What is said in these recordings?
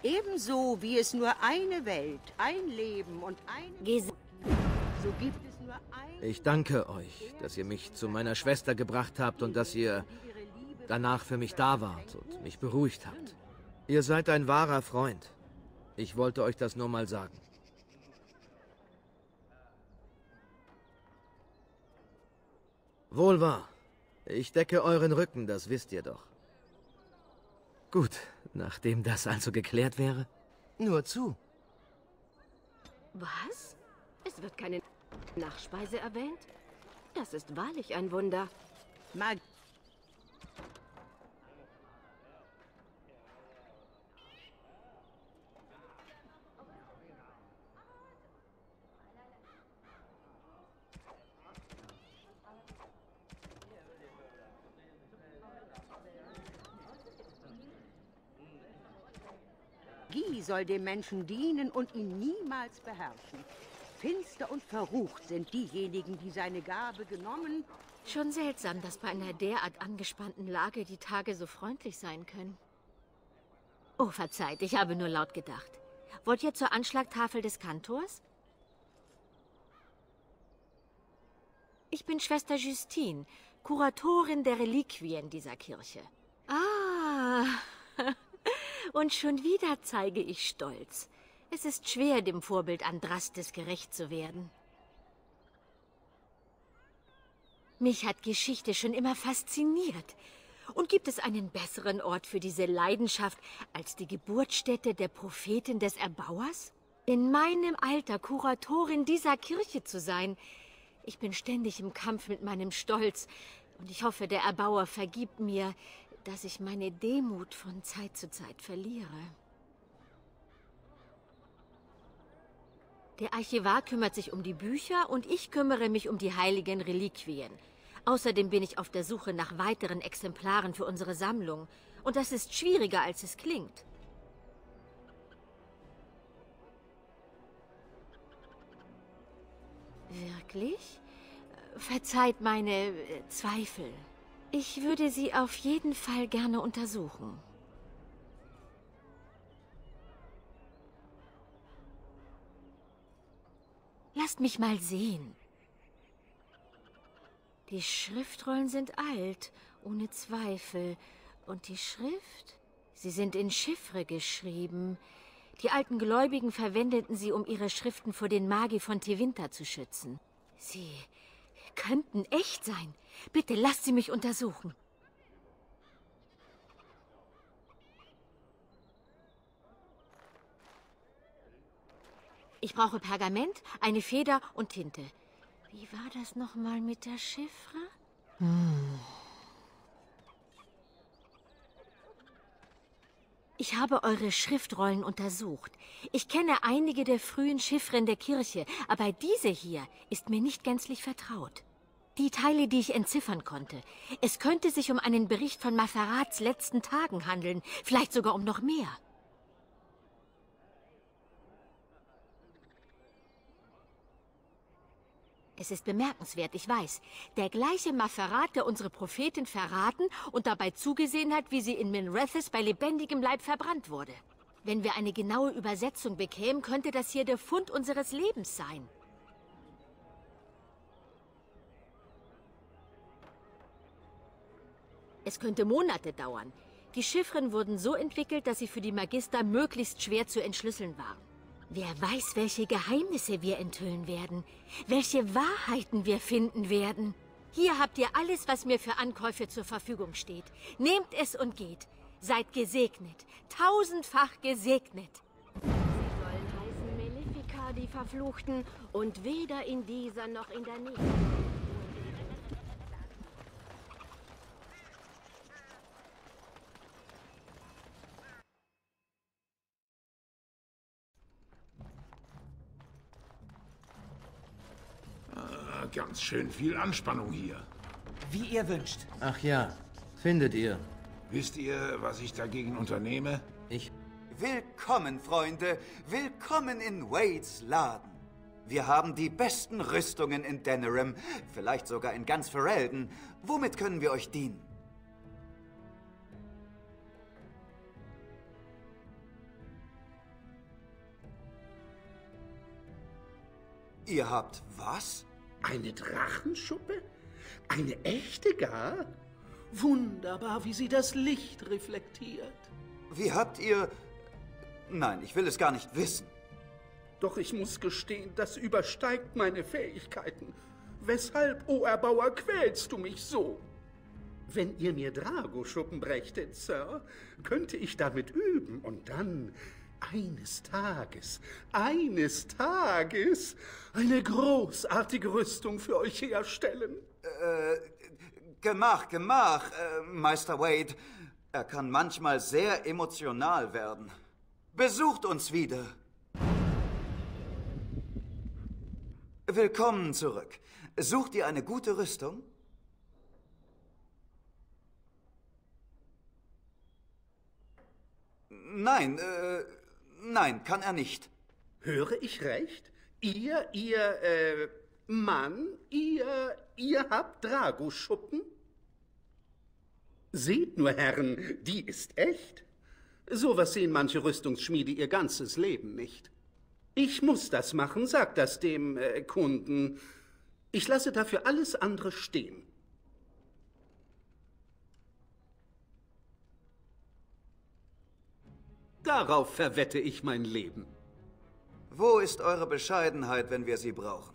Ebenso wie es nur eine Welt, ein Leben und ein Tod, so gibt es nur ein... Ich danke euch, dass ihr mich zu meiner Schwester gebracht habt und dass ihr danach für mich da wart und mich beruhigt habt. Ihr seid ein wahrer Freund. Ich wollte euch das nur mal sagen. Wohl wahr. Ich decke euren Rücken, das wisst ihr doch. Gut, nachdem das also geklärt wäre, nur zu. Was? Es wird keine Nachspeise erwähnt? Das ist wahrlich ein Wunder. Mag Magie soll dem Menschen dienen und ihn niemals beherrschen. Finster und verrucht sind diejenigen, die seine Gabe genommen. Schon seltsam, dass bei einer derart angespannten Lage die Tage so freundlich sein können. Oh, verzeiht, ich habe nur laut gedacht. Wollt ihr zur Anschlagtafel des Kantors? Ich bin Schwester Justine, Kuratorin der Reliquien dieser Kirche. Ah, und schon wieder zeige ich Stolz. Es ist schwer, dem Vorbild Andrastes gerecht zu werden. Mich hat Geschichte schon immer fasziniert. Und gibt es einen besseren Ort für diese Leidenschaft als die Geburtsstätte der Prophetin des Erbauers? In meinem Alter Kuratorin dieser Kirche zu sein. Ich bin ständig im Kampf mit meinem Stolz. Und ich hoffe, der Erbauer vergibt mir, dass ich meine Demut von Zeit zu Zeit verliere. Der Archivar kümmert sich um die Bücher und ich kümmere mich um die heiligen Reliquien. Außerdem bin ich auf der Suche nach weiteren Exemplaren für unsere Sammlung. Und das ist schwieriger, als es klingt. Wirklich? Verzeiht meine Zweifel. Ich würde sie auf jeden Fall gerne untersuchen. Lasst mich mal sehen. Die Schriftrollen sind alt, ohne Zweifel. Und die Schrift? Sie sind in Chiffre geschrieben. Die alten Gläubigen verwendeten sie, um ihre Schriften vor den Magi von Tevinter zu schützen. Sie könnten echt sein. Bitte lasst sie mich untersuchen. Ich brauche Pergament, eine Feder und Tinte. Wie war das nochmal mit der Chiffre? Ich habe eure Schriftrollen untersucht. Ich kenne einige der frühen Chiffren der Kirche, aber diese hier ist mir nicht gänzlich vertraut. Die Teile, die ich entziffern konnte. Es könnte sich um einen Bericht von Mafarats letzten Tagen handeln, vielleicht sogar um noch mehr. Es ist bemerkenswert, ich weiß. Der gleiche Mafarat, der unsere Prophetin verraten und dabei zugesehen hat, wie sie in Minrethys bei lebendigem Leib verbrannt wurde. Wenn wir eine genaue Übersetzung bekämen, könnte das hier der Fund unseres Lebens sein. Es könnte Monate dauern. Die Chiffren wurden so entwickelt, dass sie für die Magister möglichst schwer zu entschlüsseln waren. Wer weiß, welche Geheimnisse wir enthüllen werden, welche Wahrheiten wir finden werden. Hier habt ihr alles, was mir für Ankäufe zur Verfügung steht. Nehmt es und geht. Seid gesegnet, tausendfach gesegnet. Sie sollen heißen Malefica, die Verfluchten, und weder in dieser noch in der nächsten. Ganz schön viel Anspannung hier. Wie ihr wünscht. Ach ja, findet ihr. Wisst ihr, was ich dagegen unternehme? Willkommen, Freunde. Willkommen in Wades Laden. Wir haben die besten Rüstungen in Denerim, vielleicht sogar in ganz Ferelden. Womit können wir euch dienen? Ihr habt was? Eine Drachenschuppe? Eine echte gar? Wunderbar, wie sie das Licht reflektiert. Wie habt ihr... Nein, ich will es gar nicht wissen. Doch ich muss gestehen, das übersteigt meine Fähigkeiten. Weshalb, o Erbauer, quälst du mich so? Wenn ihr mir Dragoschuppen brächtet, Sir, könnte ich damit üben und dann eines Tages eine großartige Rüstung für euch herstellen. Gemach, Meister Wade. Er kann manchmal sehr emotional werden. Besucht uns wieder. Willkommen zurück. Sucht ihr eine gute Rüstung? Nein, kann er nicht. Höre ich recht? Mann, ihr habt Dragoschuppen? Seht nur, Herren, die ist echt. Sowas sehen manche Rüstungsschmiede ihr ganzes Leben nicht. Ich muss das machen, sagt das dem Kunden. Ich lasse dafür alles andere stehen. Darauf verwette ich mein Leben. Wo ist eure Bescheidenheit, wenn wir sie brauchen?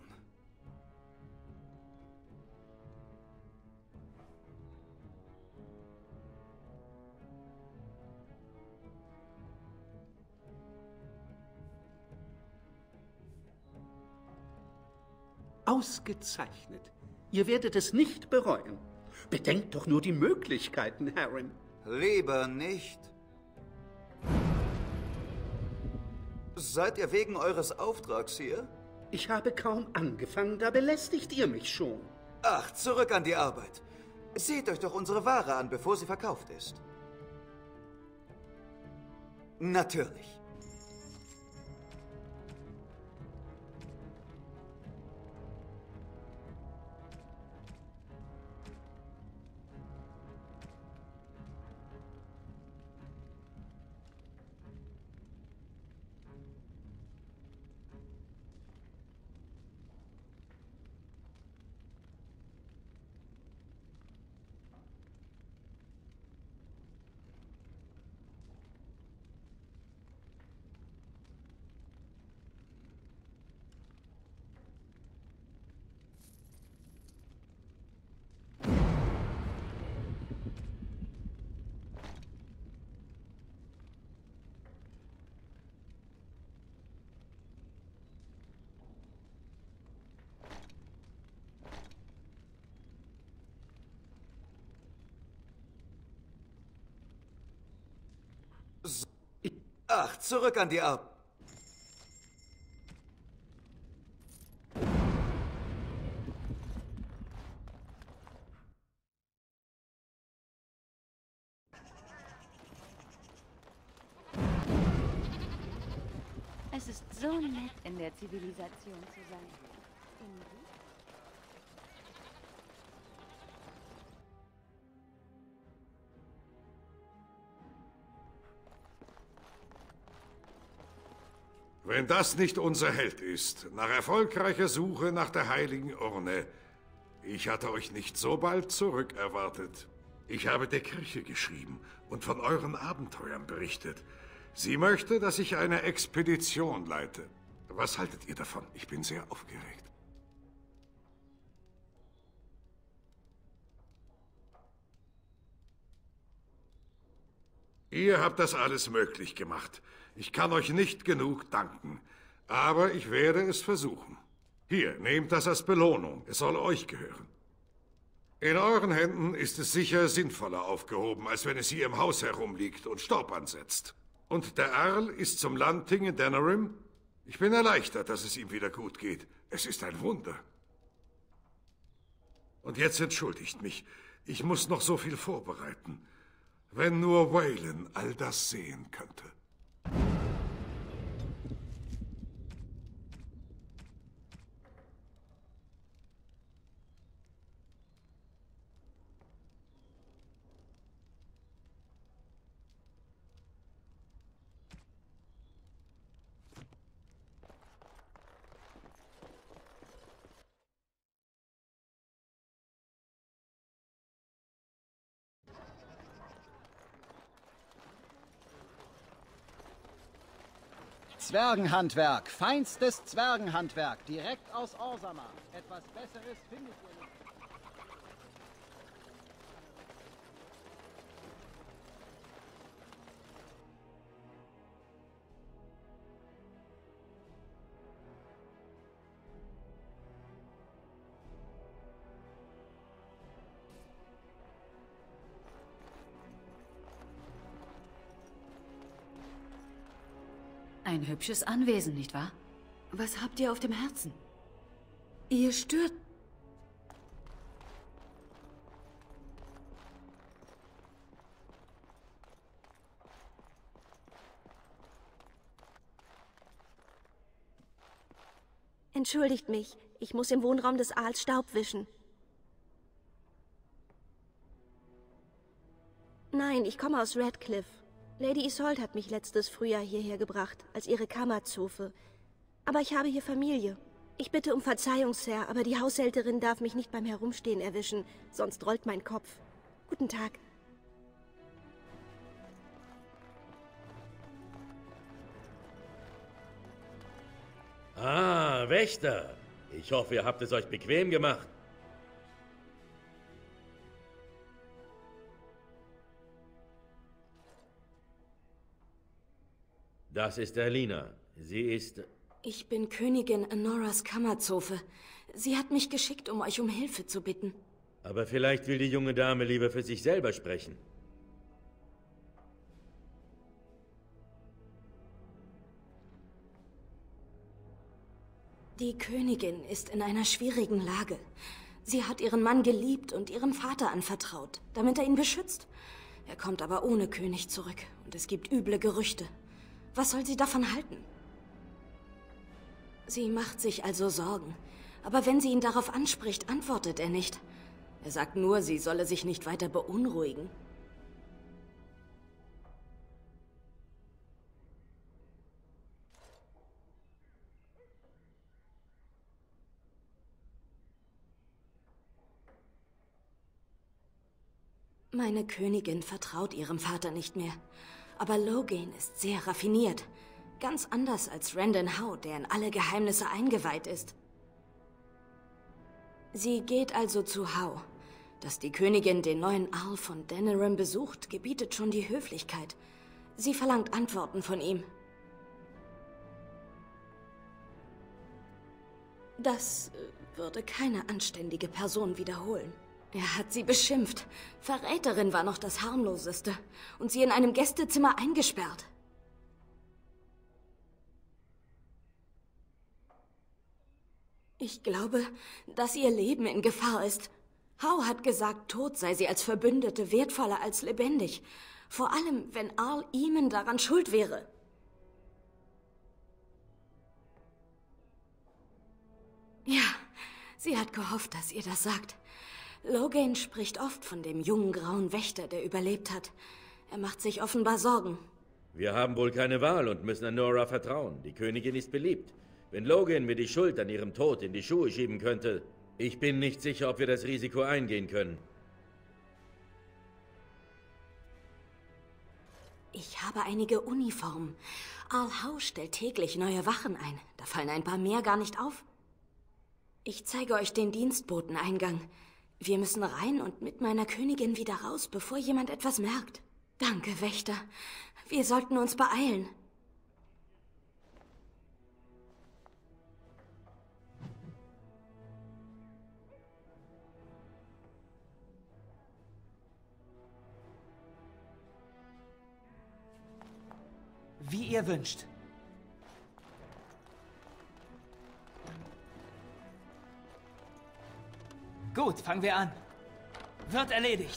Ausgezeichnet. Ihr werdet es nicht bereuen. Bedenkt doch nur die Möglichkeiten, Harren. Lieber nicht. Seid ihr wegen eures Auftrags hier? Ich habe kaum angefangen, da belästigt ihr mich schon. Ach, zurück an die Arbeit. Seht euch doch unsere Ware an, bevor sie verkauft ist. Natürlich. Ach, zurück an die Arbeit. Es ist so nett, in der Zivilisation zu sein. Wenn das nicht unser Held ist, nach erfolgreicher Suche nach der heiligen Urne. Ich hatte euch nicht so bald zurückerwartet. Ich habe der Kirche geschrieben und von euren Abenteuern berichtet. Sie möchte, dass ich eine Expedition leite. Was haltet ihr davon? Ich bin sehr aufgeregt. Ihr habt das alles möglich gemacht. Ich kann euch nicht genug danken, aber ich werde es versuchen. Hier, nehmt das als Belohnung. Es soll euch gehören. In euren Händen ist es sicher sinnvoller aufgehoben, als wenn es hier im Haus herumliegt und Staub ansetzt. Und der Earl ist zum Landting in Denerim? Ich bin erleichtert, dass es ihm wieder gut geht. Es ist ein Wunder. Und jetzt entschuldigt mich. Ich muss noch so viel vorbereiten. Wenn nur Waylon all das sehen könnte. Zwergenhandwerk, feinstes Zwergenhandwerk, direkt aus Orzammar. Etwas Besseres findet ihr nicht. Ein hübsches Anwesen, nicht wahr? Was habt ihr auf dem Herzen? Ihr stört... Entschuldigt mich, ich muss im Wohnraum des Aals Staub wischen. Nein, ich komme aus Radcliffe. Lady Isolde hat mich letztes Frühjahr hierher gebracht, als ihre Kammerzofe. Aber ich habe hier Familie. Ich bitte um Verzeihung, Sir, aber die Haushälterin darf mich nicht beim Herumstehen erwischen, sonst rollt mein Kopf. Guten Tag. Ah, Wächter. Ich hoffe, ihr habt es euch bequem gemacht. Das ist Alina. Sie ist... Ich bin Königin Anoras Kammerzofe. Sie hat mich geschickt, um euch um Hilfe zu bitten. Aber vielleicht will die junge Dame lieber für sich selber sprechen. Die Königin ist in einer schwierigen Lage. Sie hat ihren Mann geliebt und ihrem Vater anvertraut, damit er ihn beschützt. Er kommt aber ohne König zurück und es gibt üble Gerüchte. Was soll sie davon halten? Sie macht sich also Sorgen. Aber wenn sie ihn darauf anspricht, antwortet er nicht. Er sagt nur, sie solle sich nicht weiter beunruhigen. Meine Königin vertraut ihrem Vater nicht mehr. Aber Loghain ist sehr raffiniert. Ganz anders als Randon Howe, der in alle Geheimnisse eingeweiht ist. Sie geht also zu Howe. Dass die Königin den neuen Earl von Denerim besucht, gebietet schon die Höflichkeit. Sie verlangt Antworten von ihm. Das würde keine anständige Person wiederholen. Er hat sie beschimpft. Verräterin war noch das harmloseste. Und sie in einem Gästezimmer eingesperrt. Ich glaube, dass ihr Leben in Gefahr ist. Howe hat gesagt, tot sei sie als Verbündete wertvoller als lebendig. Vor allem, wenn Earl Eamon daran schuld wäre. Ja, sie hat gehofft, dass ihr das sagt. Loghain spricht oft von dem jungen grauen Wächter, der überlebt hat. Er macht sich offenbar Sorgen. Wir haben wohl keine Wahl und müssen Anora vertrauen. Die Königin ist beliebt. Wenn Loghain mir die Schuld an ihrem Tod in die Schuhe schieben könnte, ich bin nicht sicher, ob wir das Risiko eingehen können. Ich habe einige Uniformen. Earl Howe stellt täglich neue Wachen ein. Da fallen ein paar mehr gar nicht auf. Ich zeige euch den Dienstboteneingang. Wir müssen rein und mit meiner Königin wieder raus, bevor jemand etwas merkt. Danke, Wächter. Wir sollten uns beeilen. Wie ihr wünscht. Gut, fangen wir an. Wird erledigt.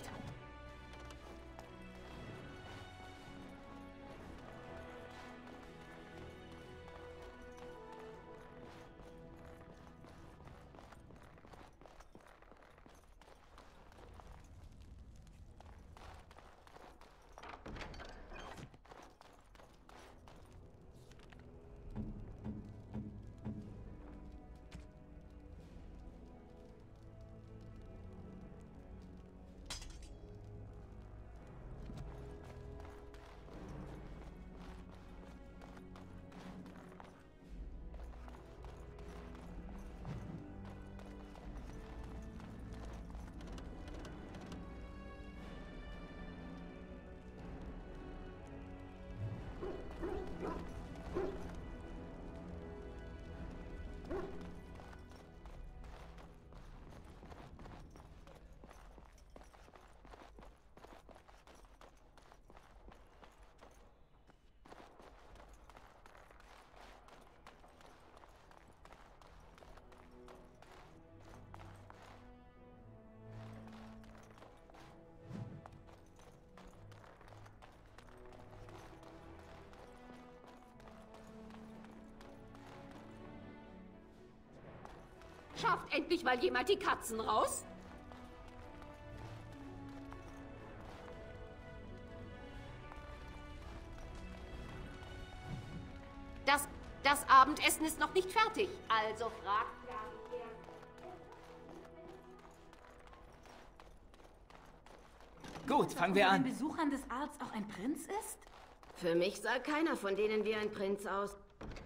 Schafft endlich mal jemand die Katzen raus? Das Abendessen ist noch nicht fertig. Also fragt... Gut, fangen wir an. Unter den Besuchern des Arztes auch ein Prinz ist? Für mich sah keiner von denen wie ein Prinz aus.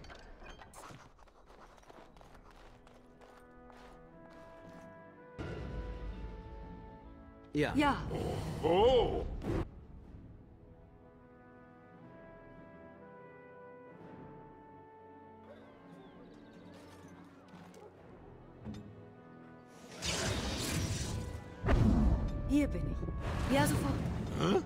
Ja. Ja. Oh! Hier bin ich. Ja, sofort. Hä?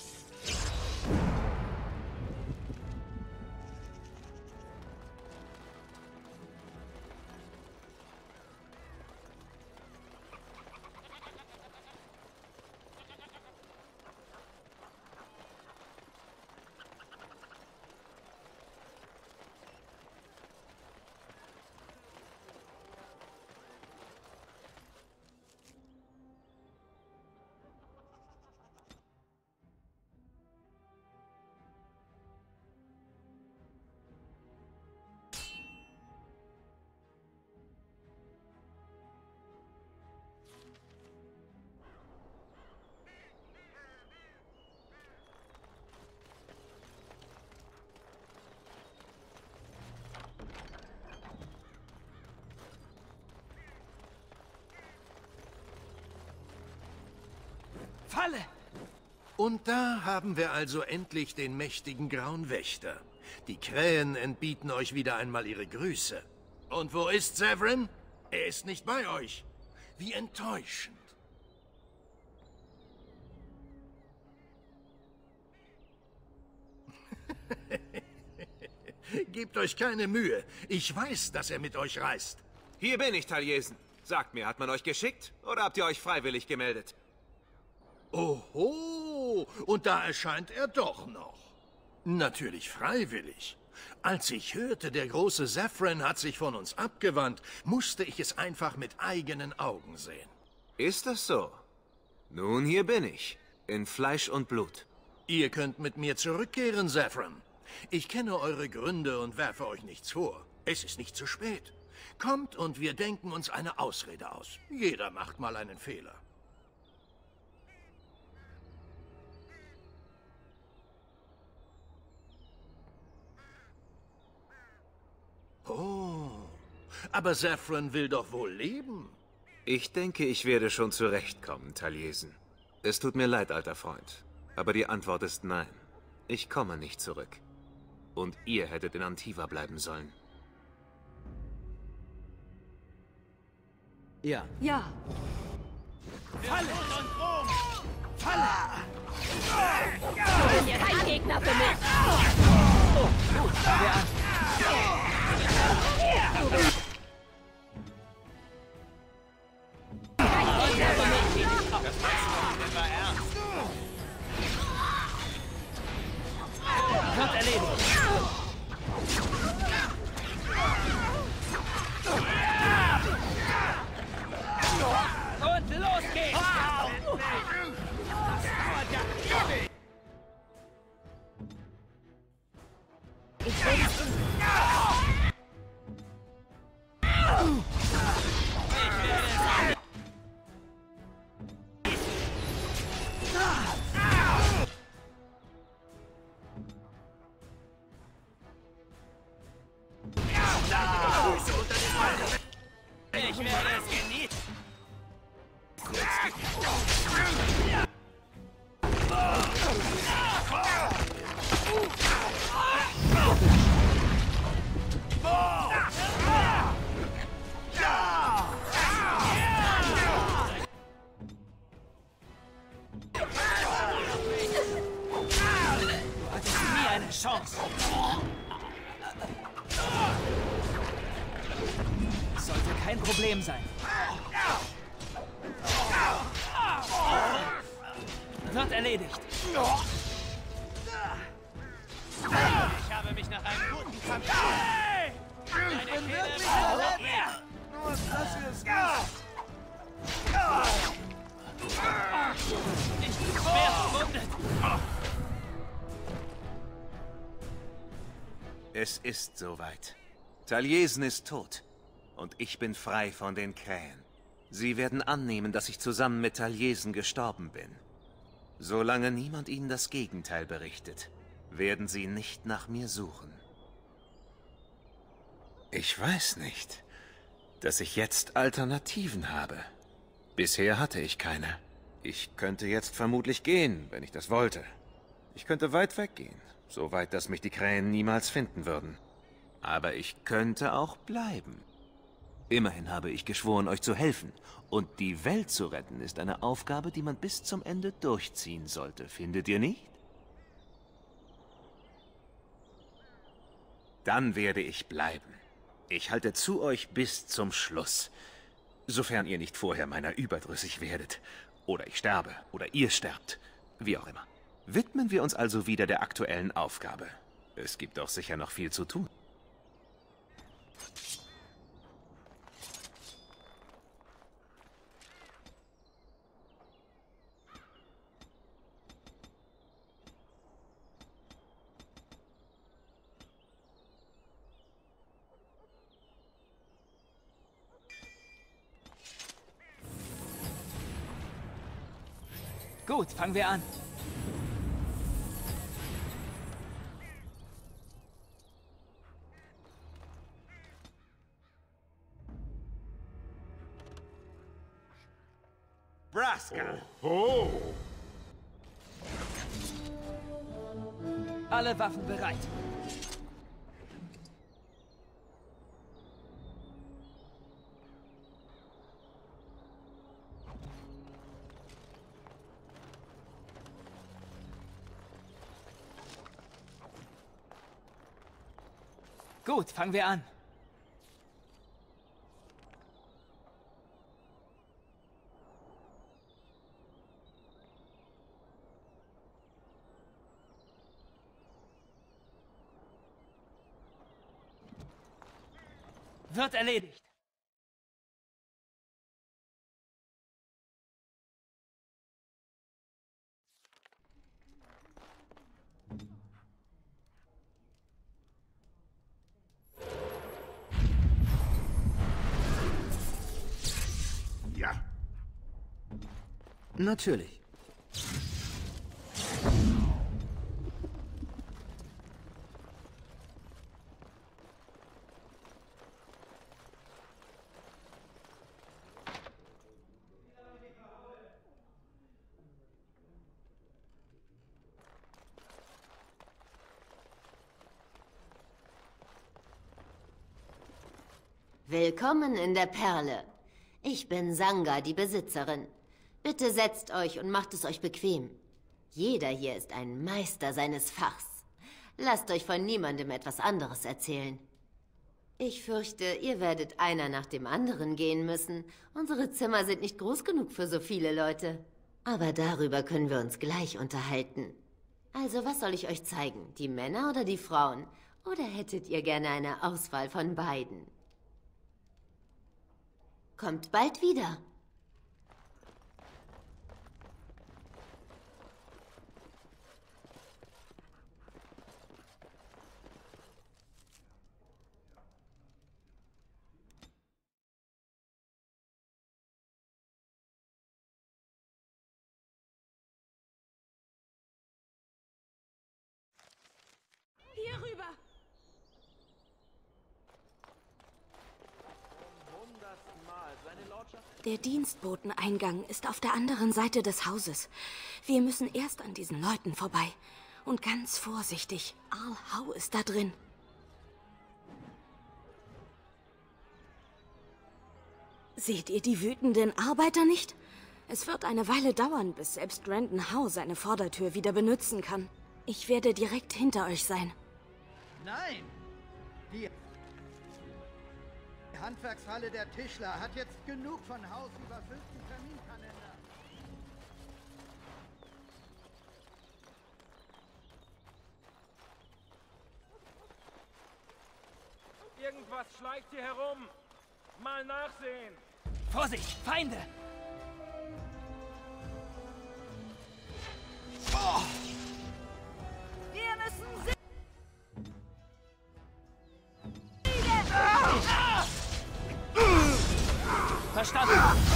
Falle! Und da haben wir also endlich den mächtigen Grauen Wächter. Die Krähen entbieten euch wieder einmal ihre Grüße. Und wo ist Severin? Er ist nicht bei euch. Wie enttäuschend. Gebt euch keine Mühe. Ich weiß, dass er mit euch reist. Hier bin ich, Taliesin. Sagt mir, hat man euch geschickt oder habt ihr euch freiwillig gemeldet? Oho, und da erscheint er doch noch. Natürlich freiwillig. Als ich hörte, der große Zephyrin hat sich von uns abgewandt, musste ich es einfach mit eigenen Augen sehen. Ist das so? Nun, hier bin ich. In Fleisch und Blut. Ihr könnt mit mir zurückkehren, Zephyrin. Ich kenne eure Gründe und werfe euch nichts vor. Es ist nicht zu spät. Kommt und wir denken uns eine Ausrede aus. Jeder macht mal einen Fehler. Oh, aber Zephyrin will doch wohl leben. Ich denke, ich werde schon zurechtkommen, Taliesin. Es tut mir leid, alter Freund. Aber die Antwort ist nein. Ich komme nicht zurück. Und ihr hättet in Antiva bleiben sollen. Ja. Ja. Falle! Falle! Kein Gegner für mich! Oh, gut, fangen wir an. Wird erledigt. Und los geht's! Ich will Ich werde es genießen. Du hattest nie eine Chance. Sollte kein Problem sein. Wird erledigt. Ich habe mich nach einem guten Kampf... Ich bin wirklich erledigt. Nur das hier Es ist soweit. Taliesin ist tot. Und ich bin frei von den Krähen. Sie werden annehmen, dass ich zusammen mit Taliesin gestorben bin. Solange niemand ihnen das Gegenteil berichtet, werden sie nicht nach mir suchen. Ich weiß nicht, dass ich jetzt Alternativen habe. Bisher hatte ich keine. Ich könnte jetzt vermutlich gehen, wenn ich das wollte. Ich könnte weit weggehen, so weit, dass mich die Krähen niemals finden würden. Aber ich könnte auch bleiben. Immerhin habe ich geschworen, euch zu helfen. Und die Welt zu retten ist eine Aufgabe, die man bis zum Ende durchziehen sollte. Findet ihr nicht? Dann werde ich bleiben. Ich halte zu euch bis zum Schluss. Sofern ihr nicht vorher meiner überdrüssig werdet. Oder ich sterbe. Oder ihr sterbt. Wie auch immer. Widmen wir uns also wieder der aktuellen Aufgabe. Es gibt doch sicher noch viel zu tun. Gut, fangen wir an. Braska! Oh! Alle Waffen bereit. Gut, fangen wir an. Wird erledigt. Ja. Natürlich. Willkommen in der Perle. Ich bin Sanga, die Besitzerin. Bitte setzt euch und macht es euch bequem. Jeder hier ist ein Meister seines Fachs. Lasst euch von niemandem etwas anderes erzählen. Ich fürchte, ihr werdet einer nach dem anderen gehen müssen. Unsere Zimmer sind nicht groß genug für so viele Leute. Aber darüber können wir uns gleich unterhalten. Also, was soll ich euch zeigen? Die Männer oder die Frauen? Oder hättet ihr gerne eine Auswahl von beiden? Kommt bald wieder. Hier rüber! Der Dienstboteneingang ist auf der anderen Seite des Hauses. Wir müssen erst an diesen Leuten vorbei. Und ganz vorsichtig, Al-Hau ist da drin. Seht ihr die wütenden Arbeiter nicht? Es wird eine Weile dauern, bis selbst Brandon Howe seine Vordertür wieder benutzen kann. Ich werde direkt hinter euch sein. Nein! Die Handwerkshalle der Tischler hat jetzt genug von Haus überfüllten Terminkalender. Irgendwas schleicht hier herum. Mal nachsehen. Vorsicht, Feinde! Wir müssen Verstanden.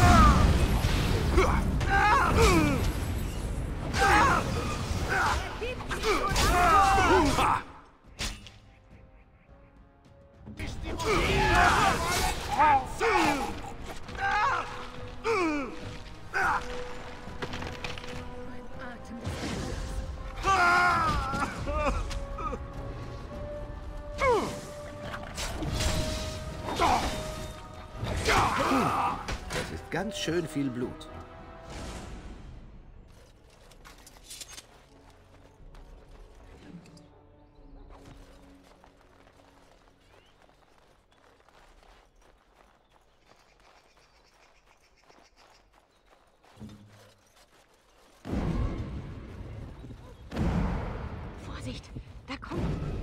Das ist ganz schön viel Blut. Vorsicht, da kommt...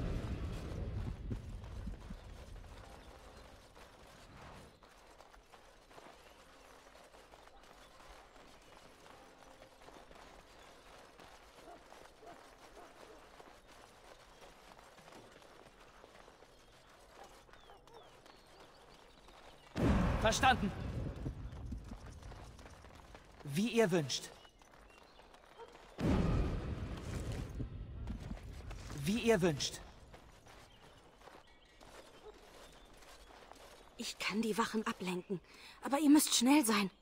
Verstanden. Wie ihr wünscht. Wie ihr wünscht. Ich kann die Wachen ablenken, aber ihr müsst schnell sein.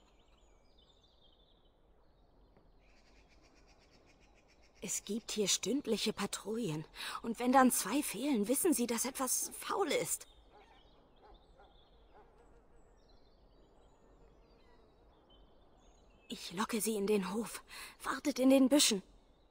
Es gibt hier stündliche Patrouillen. Und wenn dann 2 fehlen, wissen sie, dass etwas faul ist. Ich locke sie in den Hof. Wartet in den Büschen.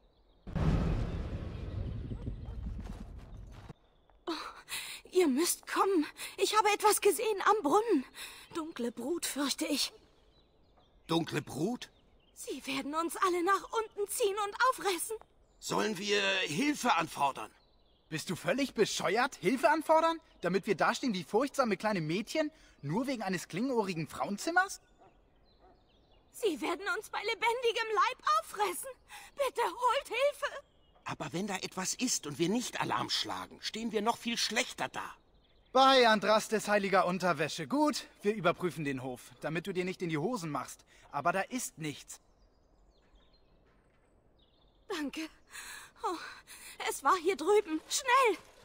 Oh, ihr müsst kommen. Ich habe etwas gesehen am Brunnen. Dunkle Brut, fürchte ich. Dunkle Brut? Sie werden uns alle nach unten ziehen und auffressen. Sollen wir Hilfe anfordern? Bist du völlig bescheuert? Hilfe anfordern? Damit wir dastehen wie furchtsame kleine Mädchen? Nur wegen eines klingenohrigen Frauenzimmers? Sie werden uns bei lebendigem Leib auffressen. Bitte holt Hilfe. Aber wenn da etwas ist und wir nicht Alarm schlagen, stehen wir noch viel schlechter da. Bei Andrastes heiliger Unterwäsche. Gut, wir überprüfen den Hof, damit du dir nicht in die Hosen machst. Aber da ist nichts. Danke. Oh, es war hier drüben. Schnell!